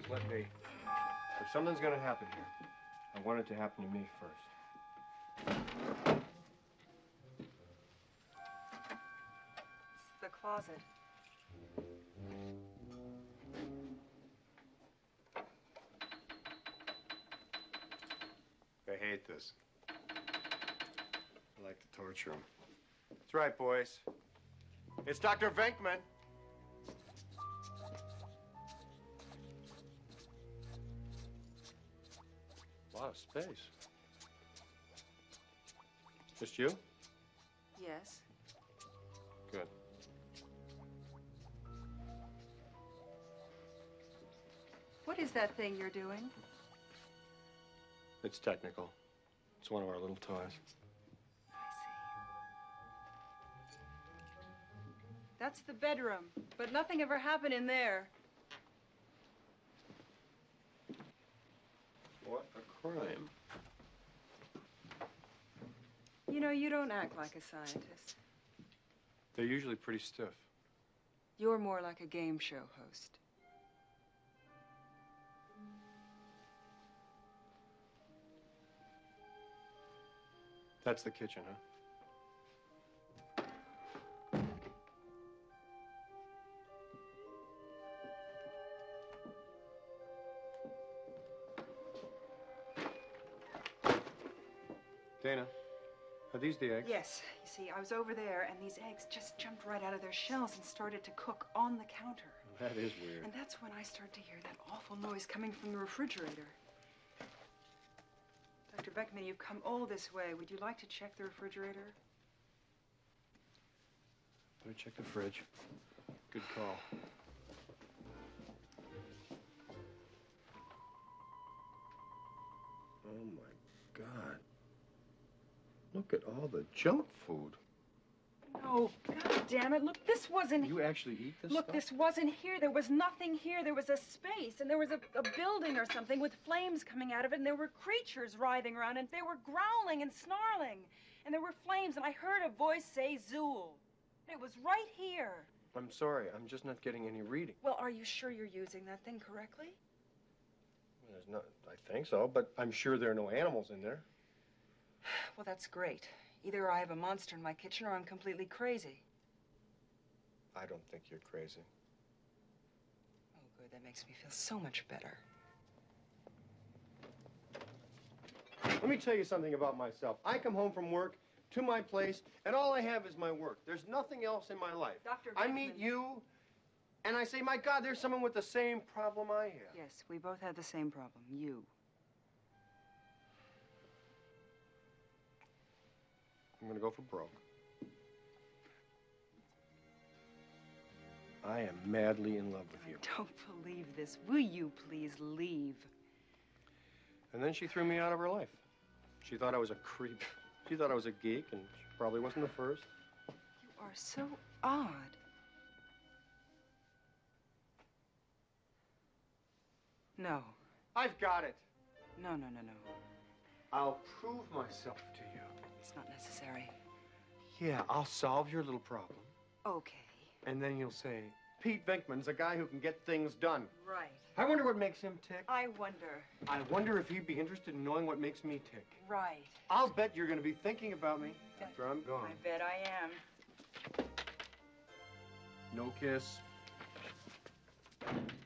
let me. If something's gonna happen here, I want it to happen to me first. It's the closet. I hate this. I like to torture him. That's right, boys. It's Dr. Venkman. A lot of space. Just you? Yes. Good. What is that thing you're doing? It's technical. It's one of our little toys. I see. That's the bedroom, but nothing ever happened in there. What a crime. You know, you don't act like a scientist. They're usually pretty stiff. You're more like a game show host. That's the kitchen, huh? Dana, are these the eggs? Yes. You see, I was over there, and these eggs just jumped right out of their shells and started to cook on the counter. That is weird. And that's when I started to hear that awful noise coming from the refrigerator. Dr. Beckman, you've come all this way. Would you like to check the refrigerator? Better check the fridge. Good call. Oh, my God. Look at all the junk food. Oh, God damn it. Look, this wasn't... You actually eat this Look, stuff? this wasn't here. There was nothing here. There was a space, and there was a building or something with flames coming out of it, and there were creatures writhing around, and they were growling and snarling, and there were flames, and I heard a voice say, Zool. It was right here. I'm sorry. I'm just not getting any reading. Well, are you sure you're using that thing correctly? There's not... I think so, but I'm sure there are no animals in there. Well, that's great. Either I have a monster in my kitchen or I'm completely crazy. I don't think you're crazy. Oh, good. That makes me feel so much better. Let me tell you something about myself. I come home from work to my place, and all I have is my work. There's nothing else in my life. Dr. I Beckman. meet you, and I say, my God, there's someone with the same problem I have. Yes, we both had the same problem. You. I'm gonna go for broke. I am madly in love with you. I don't believe this. Will you please leave? And then she threw me out of her life. She thought I was a creep. She thought I was a geek, and she probably wasn't the first. You are so odd. No. I've got it. No. I'll prove myself to you. It's not necessary. Yeah, I'll solve your little problem. Okay. And then you'll say, Pete Venkman's a guy who can get things done. Right. I wonder what makes him tick. I wonder. I wonder if he'd be interested in knowing what makes me tick. Right. I'll bet you're going to be thinking about me after I'm gone. I bet I am. No kiss.